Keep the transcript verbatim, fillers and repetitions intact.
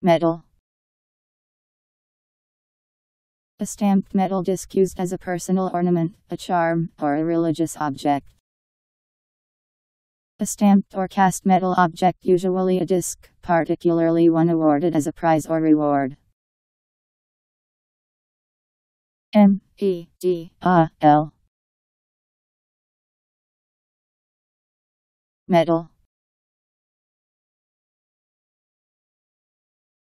Medal. A stamped metal disc used as a personal ornament, a charm, or a religious object. A stamped or cast metal object, usually a disc, particularly one awarded as a prize or reward. M E D A L. Medal.